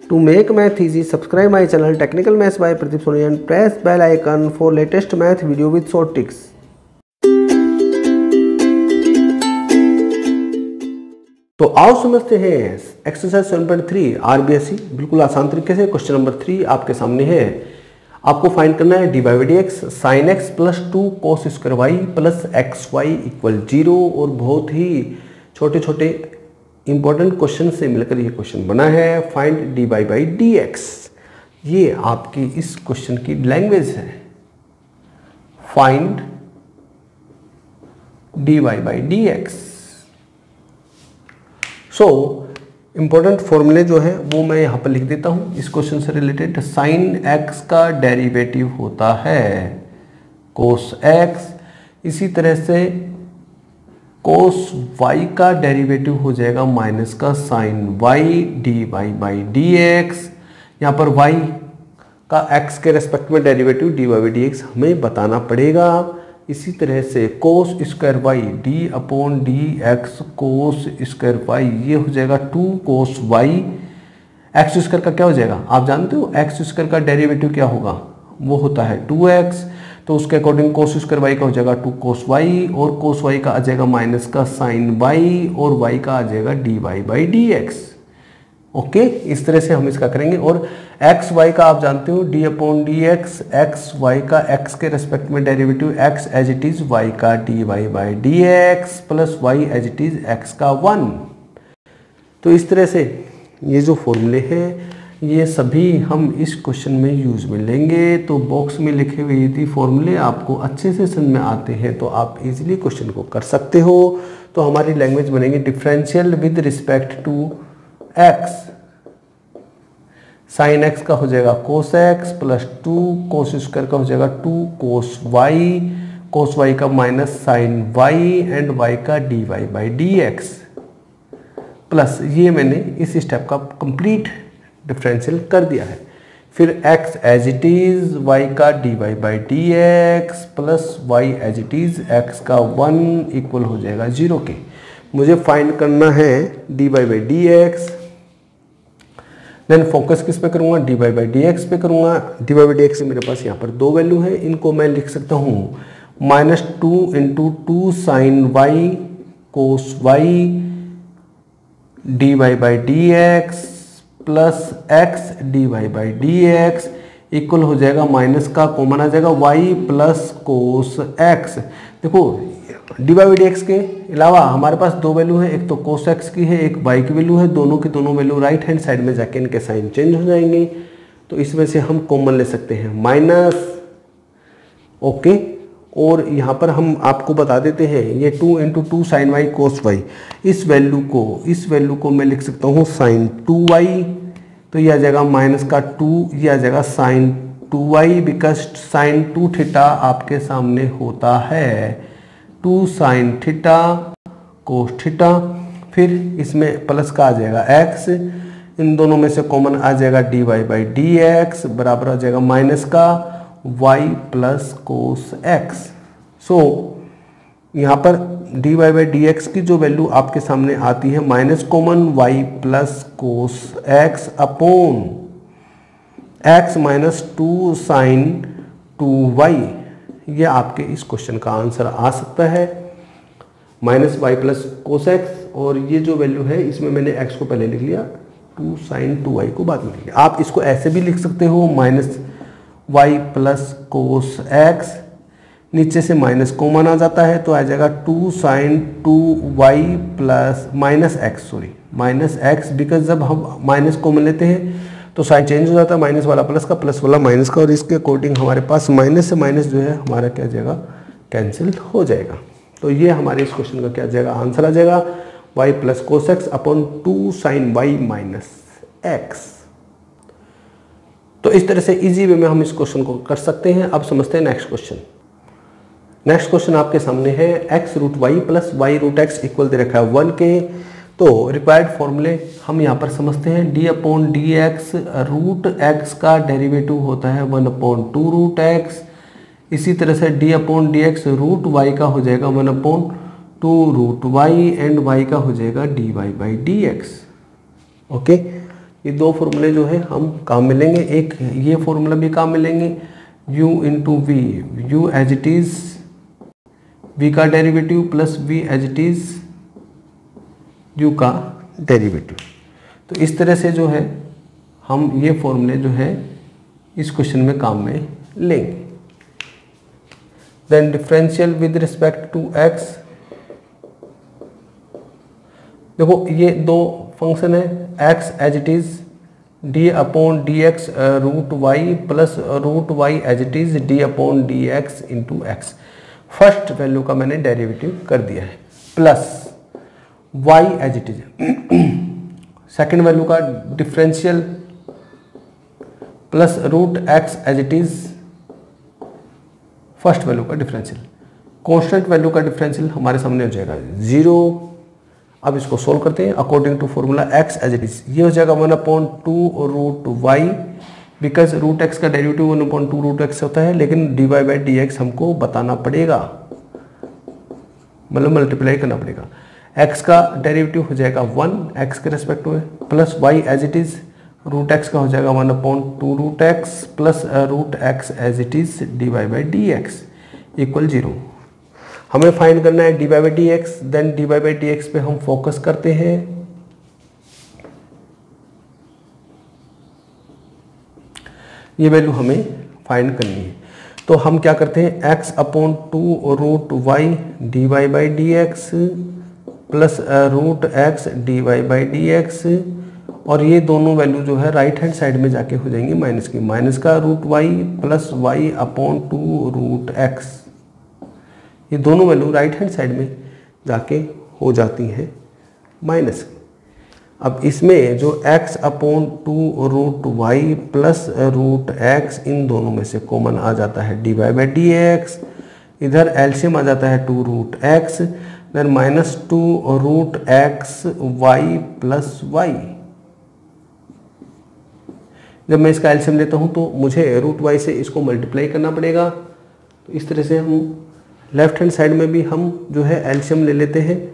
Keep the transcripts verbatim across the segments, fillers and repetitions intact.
To make math easy, subscribe my channel Technical Maths by Pradeep Soni and press bell icon for latest math video with short tricks. तो आओ समझते हैं exercise seven point three RBSC बिल्कुल आसान तरीके से। Question number three आपके सामने है। आपको फाइंड करना है d by by d x sine x plus two cos square y plus x y equal zero. और बहुत ही छोटे छोटे इंपॉर्टेंट क्वेश्चन से मिलकर ये क्वेश्चन बना है। Find d by by d x, ये आपकी इस क्वेश्चन की लैंग्वेज है। Find d by by d x. So important फॉर्मूले जो है वो मैं यहाँ पर लिख देता हूँ इस क्वेश्चन से रिलेटेड। साइन एक्स का डेरिवेटिव होता है कोस एक्स, इसी तरह से कोस वाई का डेरिवेटिव हो जाएगा माइनस का sine y d y by d x. यहाँ पर वाई का एक्स के रेस्पेक्ट में derivative d y by d x हमें बताना पड़ेगा। इसी तरह से cos square y d upon d x cos square y, ये हो जाएगा two cos y. X square का क्या हो जाएगा आप जानते हो, एक्स स्क्वायर का डेरिवेटिव क्या होगा, वो होता है टू एक्स। तो उसके अकॉर्डिंग कोस स्क्वायर वाई का हो जाएगा टू कोस वाई, और कोस वाई का आ जाएगा माइनस का साइन वाई, और वाई का आ जाएगा d y by d x. Okay, इस तरह से हम इसका करेंगे। और एक्स वाई का आप जानते हो d upon d x, x y का एक्स के रेस्पेक्ट में derivative x as it is y का d y by d x plus y as it is x का वन। तो इस तरह से ये जो फॉर्मूले हैं ये सभी हम इस क्वेश्चन में यूज में लेंगे। तो बॉक्स में लिखे हुए यदि फॉर्मूले आपको अच्छे से समझ में आते हैं तो आप इजीली क्वेश्चन को कर सकते हो। तो हमारी लैंग्वेज बनेगी differential with respect to x. Sine x का हो जाएगा cos x plus two cos square का हो जाएगा two cos y, cos y का minus sine y and y का d y by d x plus ये मैंने इस स्टेप का कंप्लीट डिफरेंशियल कर दिया है। फिर x as it is y का d y by d x plus y as it is x का वन इक्वल हो जाएगा जीरो के। मुझे फाइंड करना है d y by d x. Then focus किस पे करूँगा, d y by d x पे करूँगा। D y by d x मेरे पास यहाँ पर दो वैल्यू है, इनको मैं लिख सकता हूँ minus two into two sine y cos y d y by d x plus x d y by d x equal हो जाएगा माइनस का कॉमन आ जाएगा वाई प्लस कोस एक्स। देखो d y by d x के अलावा हमारे पास दो वैल्यू है, एक तो कोस एक्स की है, एक वाई की वैल्यू है। दोनों की दोनों वैल्यू राइट हैंड साइड में जाके इनके साइन चेंज हो जाएंगे। तो इसमें से हम कॉमन ले सकते हैं माइनस। ओके, और यहाँ पर हम आपको बता देते हैं ये two into two sine y cos y, इस वैल्यू को इस वैल्यू को मैं लिख सकता हूँ साइन टू वाई। तो ये आ जाएगा माइनस का टू, ये आ जाएगा sine two y because sine two theta आपके सामने होता है two sine theta cos theta. फिर इसमें प्लस का आ जाएगा एक्स, इन दोनों में से कॉमन आ जाएगा d y by d x बराबर आ जाएगा माइनस का y plus cos x. So यहाँ पर d y by d x की जो वैल्यू आपके सामने आती है minus common y plus cos x upon x minus two sine two y. ये आपके इस क्वेश्चन का आंसर आ सकता है minus y plus cos x. और ये जो वैल्यू है इसमें मैंने x को पहले लिख लिया, टू साइन टू वाई को बाद में लिख लिया। आप इसको ऐसे भी लिख सकते हो minus y plus cos x, नीचे से माइनस कॉमन आ जाता है तो आ जाएगा two sine two y plus minus x, sorry minus x because जब हम माइनस कॉमन लेते हैं तो साइन चेंज हो जाता है, माइनस वाला प्लस का प्लस वाला माइनस का, और इसके अकॉर्डिंग हमारे पास माइनस से माइनस जो है हमारा क्या जाएगा कैंसिल हो जाएगा। तो ये हमारे इस क्वेश्चन का क्या जाएगा आंसर आ जाएगा y plus cos x upon two sine y minus x. तो इस तरह से इजी वे में हम इस क्वेश्चन को कर सकते हैं। अब समझते हैं नेक्स्ट क्वेश्चन। नेक्स्ट क्वेश्चन आपके सामने है x root y plus y root x equal दे रखा है वन के। तो रिक्वायर्ड फॉर्मूले हम यहाँ पर समझते हैं d upon d x root x का डेरिवेटिव होता है one upon two root x. इसी तरह से d upon d x root y का हो जाएगा one upon two root y and y का हो जाएगा d y by d x. Okay, ये दो फॉर्मूले जो है हम काम में लेंगे। एक ये फॉर्मूला भी काम में लेंगे, u into v, u as it is v का derivative plus v as it is u का डेरिवेटिव। तो इस तरह से जो है हम ये फॉर्मूले जो है इस क्वेश्चन में काम में लेंगे। Then differential with respect to x, देखो ये दो फंक्शन है, x as it is d upon d x root y plus root y as it is d upon d x into x. First value का मैंने derivative कर दिया है, plus y as it is second value का differential plus root x as it is first value का differential. Constant value का differential हमारे सामने हो जाएगा जीरो। अब इसको सोल्व करते हैं according to formula x as it is. ये हो जाएगा one upon two root y, because root x का derivative one upon two root x होता है, लेकिन d y by d x हमको बताना पड़ेगा, मतलब मल्टीप्लाई करना पड़ेगा। x का डेरिवेटिव हो जाएगा वन x के रेस्पेक्ट में, plus y as it is root x का हो जाएगा one upon two root x plus root x as it is d y by d x equal zero. हमें फाइंड करना है d y by d x. Then d y by d x पे हम focus करते हैं। ये value हमें find करनी है, तो हम क्या करते हैं x upon two root y d y by d x plus root x d y by d x, और ये दोनों वैल्यू जो है राइट हैंड साइड में जाके हो जाएंगी माइनस की। माइनस का root y plus y upon two root x, ये दोनों वैल्यू राइट हैंड साइड में जाके हो जाती हैं माइनस की। अब इसमें जो x upon two root y plus root x, इन दोनों में से कॉमन आ जाता है d y by d x. इधर एलसीएम आ जाता है two root x, then minus two root x y plus y. जब मैं इसका एलसीएम लेता हूं तो मुझे रूट वाई से इसको मल्टीप्लाई करना पड़ेगा। तो इस तरह से हम लेफ्ट हैंड साइड में भी हम जो है एलसीएम ले लेते हैं।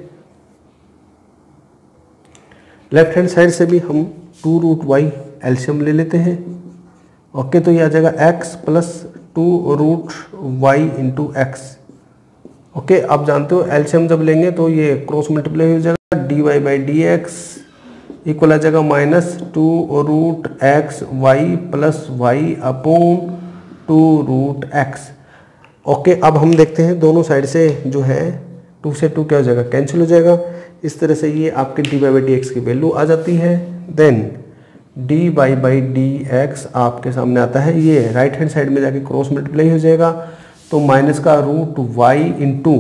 लेफ्ट हैंड साइड से भी हम टू रूट वाई एलसीएम ले लेते हैं। ओके, तो ये आ जाएगा x plus two root y into x. Okay, आप जानते हो एलसीएम जब लेंगे तो ये क्रॉस मल्टीप्लाई हो जाएगा, d y by d x equal आ जाएगा minus two root x y plus y upon two root x. Okay, अब हम देखते हैं दोनों साइड से जो है टू से टू क्या हो जाएगा, कैंसिल हो जाएगा। इस तरह से ये आपके d y by d x की वैल्यू आ जाती है। Then d y by d x आपके सामने आता है, ये राइट हैंड साइड में जाके क्रॉस मल्टीप्लाई हो जाएगा, तो माइनस का root y into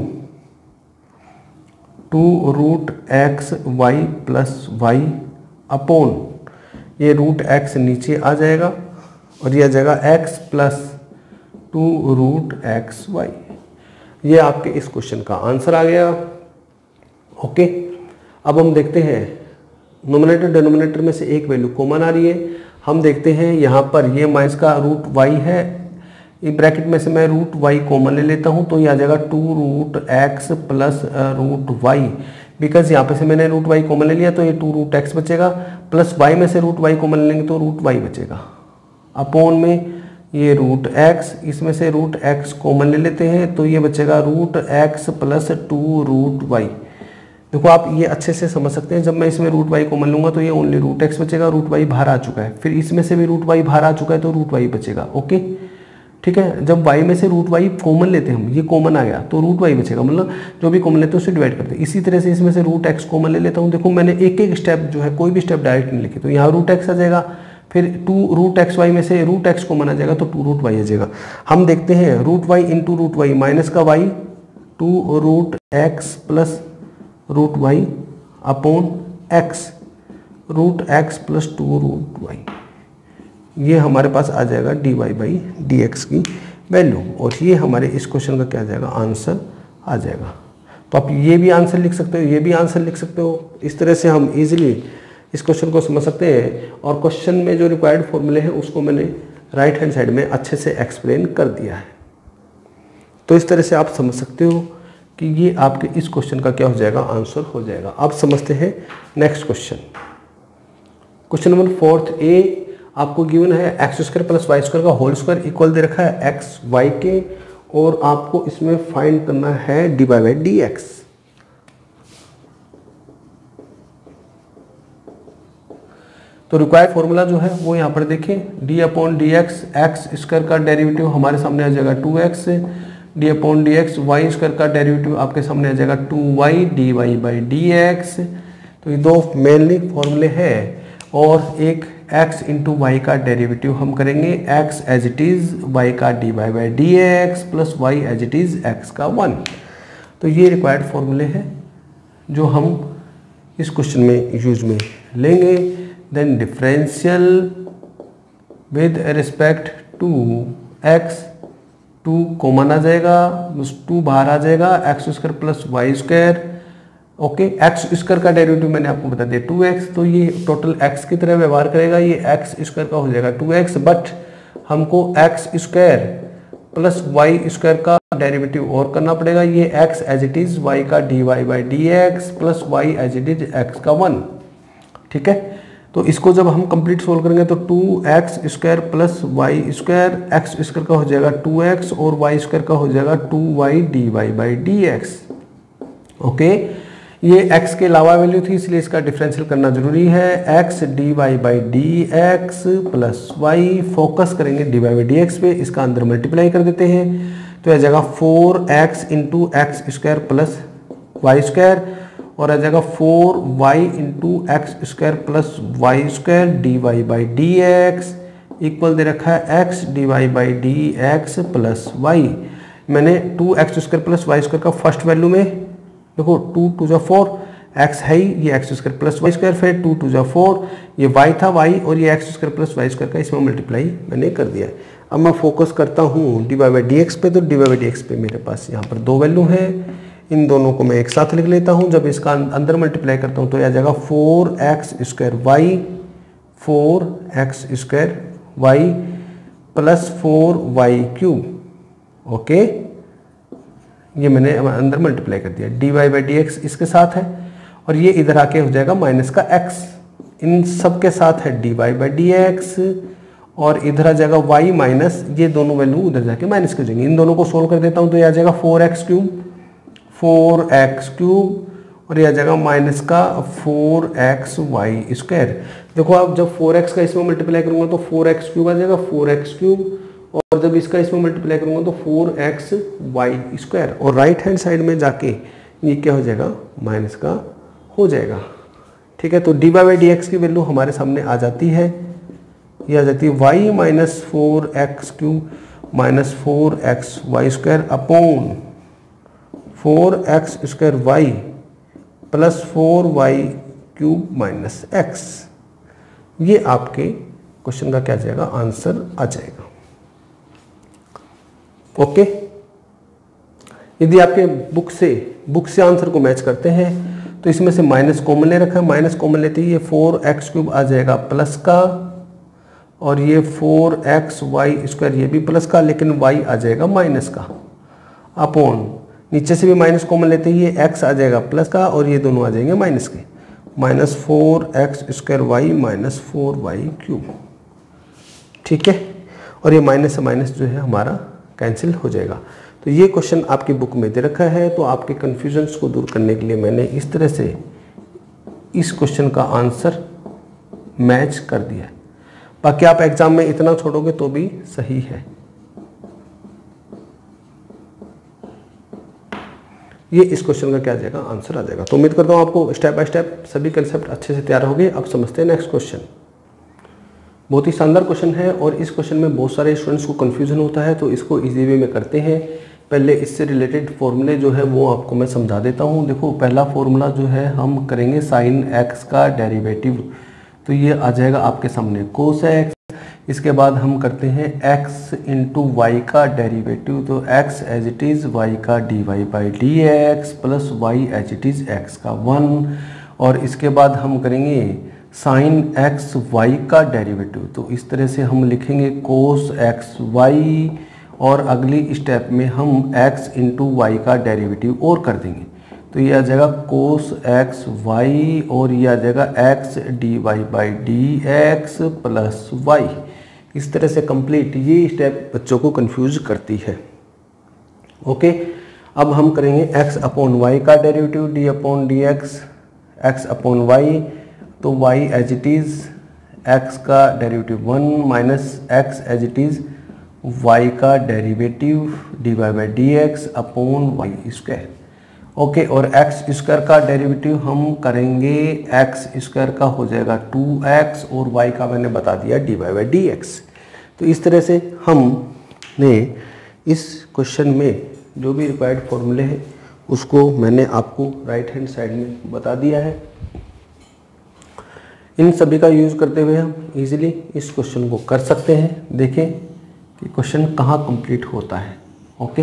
two root x y plus y upon ये रूट एक्स नीचे आ जाएगा और ये आ जाएगा x plus two root x y. ये आपके इस क्वेश्चन का आंसर आ गया। ओके, अब हम देखते हैं नोमिनेटर डिनोमिनेटर में से एक वैल्यू कॉमन आ रही है। हम देखते हैं यहाँ पर ये माइनस का रूट वाई है, ये ब्रैकेट में से मैं रूट वाई कॉमन ले लेता हूँ, तो ये आ जाएगा two root x plus root y. Because यहाँ पे से मैंने रूट वाई कॉमन ले लिया तो ये टू रूट एक्स बचेगा, प्लस वाई में से रूट वाई कॉमन लेंगे तो रूट वाई बचेगा, अपॉन में ये रूट एक्स, इसमें से रूट एक्स कॉमन ले लेते हैं तो ये बचेगा root x plus two root y. देखो आप ये अच्छे से समझ सकते हैं, जब मैं इसमें रूट वाई कॉमन लूँगा तो ये ओनली रूट एक्स बचेगा, रूट वाई बाहर आ चुका है, फिर इसमें से भी रूट वाई बाहर आ चुका है तो रूट वाई बचेगा। ओके, ठीक है, जब y में से रूट वाई कॉमन लेते हैं हम, ये कॉमन आ गया तो रूट वाई बचेगा, मतलब जो भी कॉमन लेते हैं उसे डिवाइड करते हैं। इसी तरह से इसमें से रूट एक्स कॉमन ले लेता हूँ। देखो मैंने एक एक स्टेप जो है कोई भी स्टेप डायरेक्ट नहीं लिखी, तो यहाँ रूट एक्स आ जाएगा, फिर टू रूट एक्स वाई में से रूट एक्स कॉमन आ जाएगा तो टू रूट वाई आ जाएगा। हम देखते हैं root y into root y, minus का y two root x plus root y upon x, root x plus two root y, ये हमारे पास आ जाएगा d y by d x की वैल्यू, और ये हमारे इस क्वेश्चन का क्या आ जाएगा, आंसर आ जाएगा। तो आप ये भी आंसर लिख सकते हो, ये भी आंसर लिख सकते हो। इस तरह से हम इजीली इस क्वेश्चन को समझ सकते हैं, और क्वेश्चन में जो रिक्वायर्ड फॉर्मूले हैं उसको मैंने राइट हैंड साइड में अच्छे से एक्सप्लेन कर दिया है। तो इस तरह से आप समझ सकते हो कि ये आपके इस क्वेश्चन का क्या हो जाएगा, आंसर हो जाएगा। अब समझते हैं next question. Question number fourth A आपको गिवन है x square plus y square का होल स्क्वायर इक्वल दे रखा है एक्स वाई के, और आपको इसमें फाइंड करना है d y by d x. तो रिक्वायर्ड फॉर्मूला जो है वो यहाँ पर देखें, d upon d x, x square का डेरिवेटिव हमारे सामने आ जाएगा two x, d upon d x, y square का डेरिवेटिव आपके सामने आ जाएगा two y, d y by d x. तो ये दो मेनली फॉर्मूले हैं, और एक x इंटू वाई का डेरिवेटिव हम करेंगे x as it is y का d y by d x plus y as it is x का वन। तो ये रिक्वायर्ड फॉर्मूले हैं जो हम इस क्वेश्चन में यूज में लेंगे। Then differential with respect to x, two common आ जाएगा, टू बाहर आ जाएगा, x square plus y square. Okay, x square का डेरिवेटिव मैंने आपको बता दिया टू एक्स, तो ये टोटल एक्स की तरह व्यवहार करेगा, ये एक्स स्क्वायर का हो जाएगा टू एक्स, बट हमको x square plus y square का डेरिवेटिव और करना पड़ेगा, ये x as it is y का d y by d x plus y as it is x का वन। ठीक है, तो इसको जब हम कंप्लीट सोल्व करेंगे तो two x square plus y square, x square का हो जाएगा टू एक्स और वाई स्क्वायर का हो जाएगा two y d y by d x. Okay, ये x के अलावा वैल्यू थी इसलिए इसका डिफरेंशियल करना जरूरी है, x d y by d x plus y, focus करेंगे d y by d x पे, इसका अंदर मल्टीप्लाई कर देते हैं तो आ जाएगा four x into x square plus y square, और आ जाएगा four y into x square plus y square d y by d x equal दे रखा है x d y by d x plus y. मैंने two x square plus y square का first value में देखो टू टू जा four, x है ही, ये x square plus y square, फिर टू टू जा फोर, ये वाई था वाई, और ये x square plus y square का इसमें मल्टीप्लाई मैंने कर दिया है। अब मैं फोकस करता हूँ d y by d x पे, तो d y by d x पे मेरे पास यहाँ पर दो वैल्यू हैं, इन दोनों को मैं एक साथ लिख लेता हूँ। जब इसका अंदर मल्टीप्लाई करता हूँ तो आ जाएगा four x square y, four x square y plus four y cube. Okay, ये मैंने अंदर मल्टीप्लाई कर दिया, d y by d x इसके साथ है, और ये इधर आके हो जाएगा माइनस का x, इन सब के साथ है d y by d x, और इधर आ जाएगा y माइनस, ये दोनों वैल्यू उधर जाके माइनस कर जाएंगे। इन दोनों को सोल्व कर देता हूँ तो ये आ जाएगा four x cube, four x cube, और ये आ जाएगा माइनस का फोर एक्स वाई स्क्वायर। देखो आप जब फोर एक्स का इसमें मल्टीप्लाई करूँगा तो फोर एक्स क्यूब आ जाएगा, फोर एक्स क्यूब, और जब इसका इसमें मल्टीप्लाई करूंगा तो फोर एक्स वाई स्क्वायर, और राइट हैंड साइड में जाके ये क्या हो जाएगा माइनस का हो जाएगा। ठीक है, तो d y by d x की वैल्यू हमारे सामने आ जाती है, ये आ जाती है y minus four x cube minus four x y square upon four x square y plus four y cube minus x. ये आपके क्वेश्चन का क्या जाएगा, आंसर आ जाएगा। ओके, यदि आपके बुक से बुक से आंसर को मैच करते हैं तो इसमें से माइनस कॉमन ले रखा है, माइनस कॉमन लेते ही ये फोर एक्स क्यूब आ जाएगा प्लस का, और ये फोर एक्स वाई स्क्वायर ये भी प्लस का, लेकिन वाई आ जाएगा माइनस का, अपॉन नीचे से भी माइनस कॉमन लेते ही ये एक्स आ जाएगा प्लस का, और ये दोनों आ जाएंगे माइनस के, minus four x square y minus four y cube. ठीक है, और ये माइनस से माइनस जो है हमारा कैंसिल हो जाएगा। तो ये क्वेश्चन आपकी बुक में दे रखा है, तो आपके कन्फ्यूजन्स को दूर करने के लिए मैंने इस तरह से इस क्वेश्चन का आंसर मैच कर दिया है। बाकी आप एग्जाम में इतना छोड़ोगे तो भी सही है। ये इस क्वेश्चन का क्या आ जाएगा, आंसर आ जाएगा। तो उम्मीद करता हूँ आपको स्टेप बाय स्टेप सभी कंसेप्ट अच्छे से तैयार हो गए। अब समझते हैं नेक्स्ट क्वेश्चन। बहुत ही शानदार क्वेश्चन है, और इस क्वेश्चन में बहुत सारे स्टूडेंट्स को कन्फ्यूजन होता है, तो इसको इजी वे में करते हैं। पहले इससे रिलेटेड फॉर्मूले जो है वो आपको मैं समझा देता हूँ। देखो, पहला फॉर्मूला जो है हम करेंगे साइन एक्स का डेरिवेटिव, तो ये आ जाएगा आपके सामने कोस एक्स। इसके बाद हम करते हैं x इंटू वाई का डेरिवेटिव, तो x as it is y का d y by d x plus y as it is x का वन। और इसके बाद हम करेंगे साइन एक्स वाई का डेरिवेटिव, तो इस तरह से हम लिखेंगे कोस एक्स वाई, और अगली स्टेप में हम x इंटू वाई का डेरिवेटिव और कर देंगे। तो ये आ जाएगा कोस एक्स वाई और ये आ जाएगा x d y by d x plus y. इस तरह से कंप्लीट। ये स्टेप बच्चों को कंफ्यूज करती है। ओके, अब हम करेंगे x अपॉन वाई का derivative d upon d x, x upon y, तो y as it is x का derivative one minus x as it is y का derivative d y by d x upon y square. Okay, और x square का derivative हम करेंगे x square का हो जाएगा टू एक्स और y का मैंने बता दिया d y by d x. तो इस तरह से हमने इस क्वेश्चन में जो भी रिक्वायर्ड फॉर्मूले हैं उसको मैंने आपको राइट हैंड साइड में बता दिया है। इन सभी का यूज़ करते हुए हम इजीली इस क्वेश्चन को कर सकते हैं। देखें कि क्वेश्चन कहाँ कंप्लीट होता है। ओके,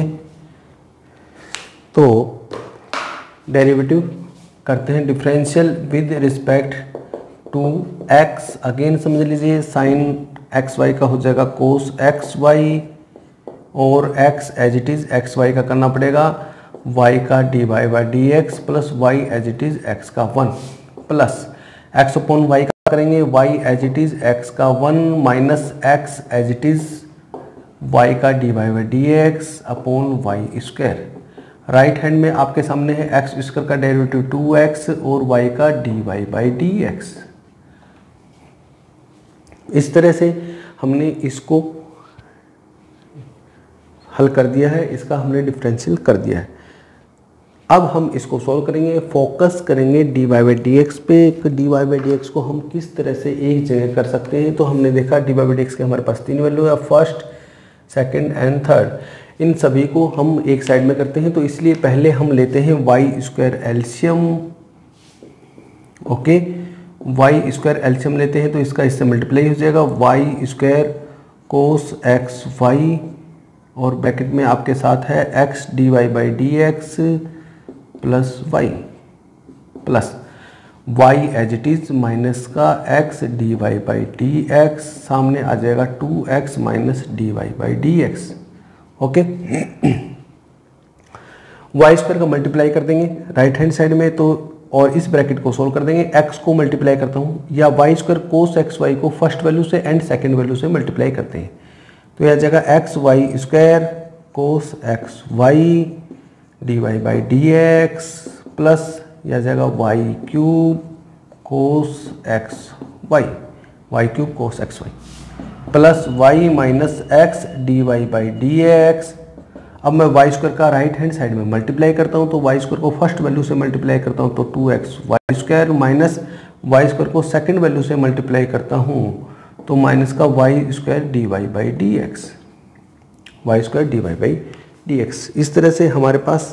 तो डेरिवेटिव करते हैं differential with respect to x. Again समझ लीजिए साइन एक्स वाई का हो जाएगा कोस एक्स वाई और x as it is x y का करना पड़ेगा y का d y by d x plus y as it is x का one plus x upon y का करेंगे y as it is x का one minus x as it is y का d y by d x upon y square. Right hand में आपके सामने है x square का डेरिवेटिव टू एक्स और y का d y by d x. इस तरह से हमने इसको हल कर दिया है, इसका हमने डिफरेंशियल कर दिया है। अब हम इसको सॉल्व करेंगे, फोकस करेंगे d y by d x पे। D y by d x को हम किस तरह से एक जगह कर सकते हैं। तो हमने देखा d y by d x के हमारे पास तीन वैल्यू है, फर्स्ट, सेकंड एंड थर्ड। इन सभी को हम एक साइड में करते हैं, तो इसलिए पहले हम लेते हैं वाई स्क्वायर एल्शियम। ओके, वाई स्क्वायर एल्शियम लेते हैं तो इसका इससे मल्टीप्लाई हो जाएगा y square cos x y और ब्रैकेट में आपके साथ है x d y by d x plus y plus y as it is minus का x d y by d x, सामने आ जाएगा two x minus d y by d x. Okay, y square का multiply कर देंगे right hand side में, तो और इस ब्रैकेट को सोल्व कर देंगे। एक्स को मल्टीप्लाई करता हूँ या y square cos x y को फर्स्ट वैल्यू से एंड सेकेंड वैल्यू से मल्टीप्लाई करते हैं, तो यह जगह x y square cos x y d y by d x plus यह जगह y cube cos x y, y cube cos x y plus y minus x d y by d x. अब मैं y square का right hand side में multiply करता हूँ, तो Y square को फर्स्ट वैल्यू से मल्टीप्लाई करता हूँ तो two x y square minus y square को सेकेंड वैल्यू से मल्टीप्लाई करता हूँ तो माइनस का y square d y by d x, y square d y by d x. इस तरह से हमारे पास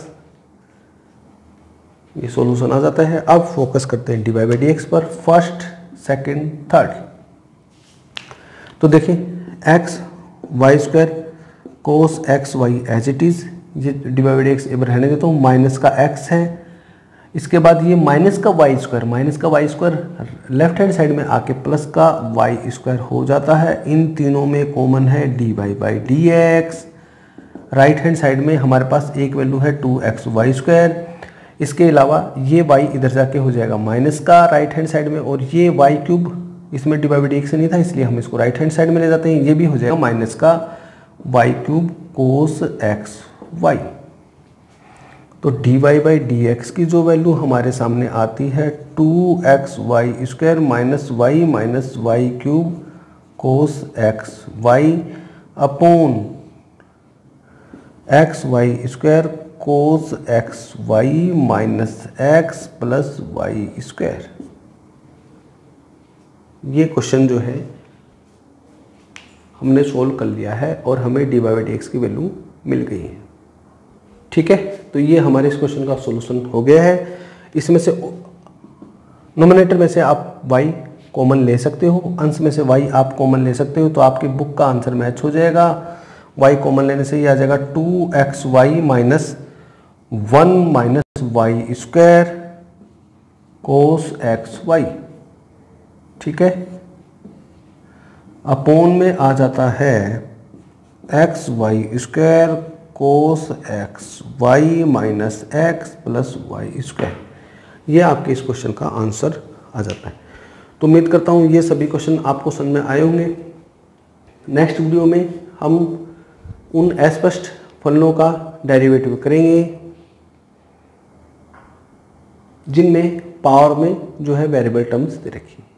ये सॉल्यूशन आ जाता है। अब फोकस करते हैं d y by d x पर, फर्स्ट, सेकेंड, थर्ड। तो देखिए x y square cos x y as it is, ये d y by d x एक बार रहने देता हूँ, माइनस का एक्स है, इसके बाद ये माइनस का वाई स्क्वायर, माइनस का y square left hand side में आके प्लस का वाई स्क्वायर हो जाता है। इन तीनों में कॉमन है d y by d x. Right hand side में हमारे पास एक वैल्यू है टू एक्स वाई स्क्वायर, इसके अलावा ये y इधर जाके हो जाएगा माइनस का राइट हैंड साइड में, और ये y क्यूब इसमें d y by d x नहीं था इसलिए हम इसको राइट हैंड साइड में ले जाते हैं, ये भी हो जाएगा माइनस का y cube cos x y. तो d y by d x की जो वैल्यू हमारे सामने आती है two x y square minus y minus y cube cos x y upon x y square cos x y minus x plus y square. ये question जो है हमने सोल्व कर लिया है और हमें d y by d x की वैल्यू मिल गई है। ठीक है, तो ये हमारे इस क्वेश्चन का सॉल्यूशन हो गया है। इसमें से नोमिनेटर में से आप y कॉमन ले सकते हो, अंश में से y आप कॉमन ले सकते हो, तो आपकी बुक का आंसर मैच हो जाएगा। y कॉमन लेने से ये आ जाएगा two x y minus one minus y square cos x y. ठीक है, अपोन में आ जाता है x y square cos x y minus x plus y square. ये आपके इस क्वेश्चन का आंसर आ जाता है। तो उम्मीद करता हूँ ये सभी क्वेश्चन आपको समझ में आए होंगे। नेक्स्ट वीडियो में हम उन अस्पष्ट फलनों का डेरिवेटिव करेंगे जिनमें पावर में जो है वेरिएबल टर्म्स दे रखी है।